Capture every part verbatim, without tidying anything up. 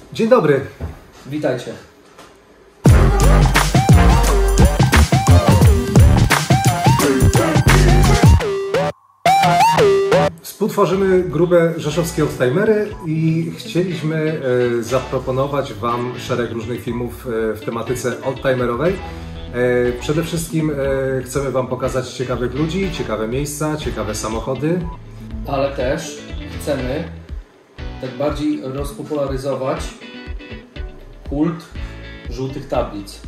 Dzień dobry. Witajcie. Współtworzymy grupę Rzeszowskie Oldtimery i chcieliśmy e, zaproponować Wam szereg różnych filmów e, w tematyce oldtimerowej. E, przede wszystkim e, chcemy Wam pokazać ciekawych ludzi, ciekawe miejsca, ciekawe samochody. Ale też chcemy tak bardziej rozpopularyzować kult żółtych tablic.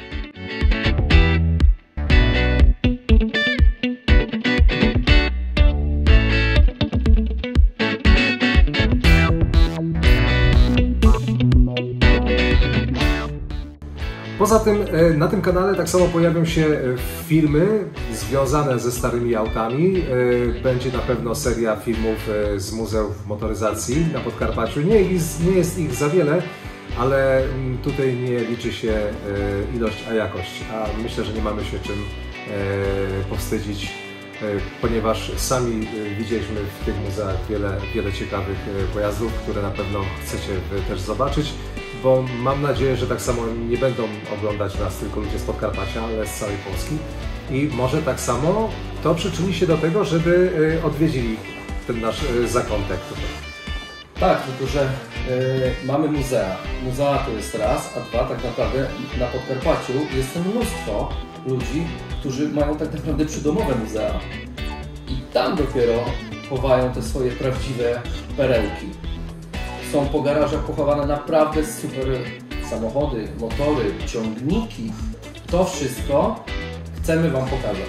Poza tym na tym kanale tak samo pojawią się filmy związane ze starymi autami. Będzie na pewno seria filmów z Muzeów Motoryzacji na Podkarpaciu. Nie, nie jest ich za wiele, ale tutaj nie liczy się ilość, a jakość. A myślę, że nie mamy się czym powstydzić, ponieważ sami widzieliśmy w tych muzeach wiele, wiele ciekawych pojazdów, które na pewno chcecie Wy też zobaczyć, bo mam nadzieję, że tak samo nie będą oglądać nas tylko ludzie z Podkarpacia, ale z całej Polski i może tak samo to przyczyni się do tego, żeby odwiedzili ten nasz zakątek tutaj. Tak, tylko że y, mamy muzea. Muzea to jest raz, a dwa, tak naprawdę na Podkarpaciu jest mnóstwo ludzi, którzy mają tak naprawdę przydomowe muzea. I tam dopiero chowają te swoje prawdziwe perełki. Są po garażach pochowane naprawdę super samochody, motory, ciągniki. To wszystko chcemy Wam pokazać.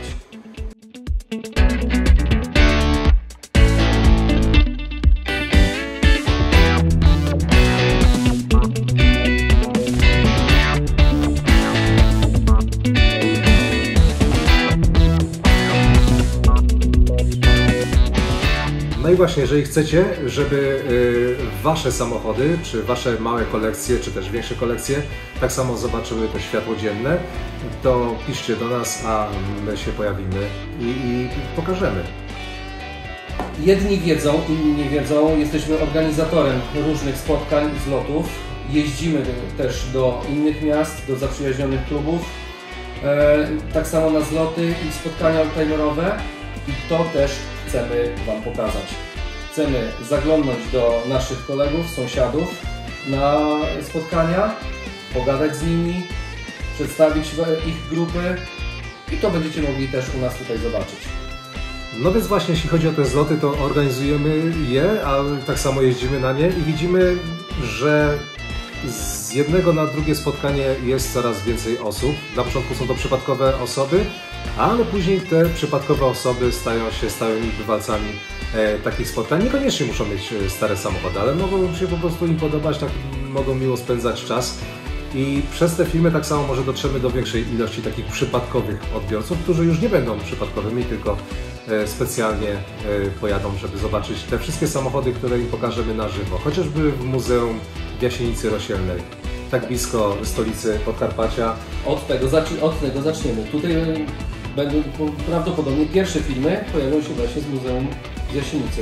No i właśnie, jeżeli chcecie, żeby Wasze samochody, czy Wasze małe kolekcje, czy też większe kolekcje tak samo zobaczyły to światło dzienne, to piszcie do nas, a my się pojawimy i, i pokażemy. Jedni wiedzą, inni nie wiedzą. Jesteśmy organizatorem różnych spotkań, zlotów. Jeździmy też do innych miast, do zaprzyjaźnionych klubów. E, tak samo na zloty i spotkania oldtimerowe. I to też chcemy Wam pokazać. Chcemy zaglądnąć do naszych kolegów, sąsiadów na spotkania, pogadać z nimi, przedstawić ich grupy i to będziecie mogli też u nas tutaj zobaczyć. No więc właśnie, jeśli chodzi o te zloty, to organizujemy je, a tak samo jeździmy na nie i widzimy, że z jednego na drugie spotkanie jest coraz więcej osób. Na początku są to przypadkowe osoby, ale później te przypadkowe osoby stają się stałymi bywalcami e, takich spotkań. Niekoniecznie muszą mieć stare samochody, ale mogą się po prostu im podobać, tak, mogą miło spędzać czas. I przez te filmy tak samo może dotrzemy do większej ilości takich przypadkowych odbiorców, którzy już nie będą przypadkowymi, tylko e, specjalnie e, pojadą, żeby zobaczyć te wszystkie samochody, które im pokażemy na żywo. Chociażby w Muzeum w Jasienicy Rosielnej, tak blisko stolicy Podkarpacia. Od tego, zacz- od tego zaczniemy. Tutaj będą prawdopodobnie pierwsze filmy pojawią się właśnie z Muzeum w Jasienicy.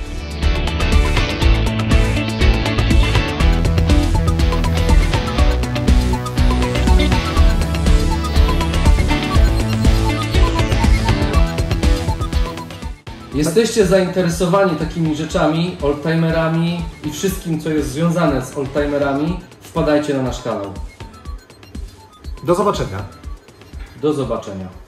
Jesteście zainteresowani takimi rzeczami, oldtimerami i wszystkim, co jest związane z oldtimerami, wpadajcie na nasz kanał. Do zobaczenia. Do zobaczenia.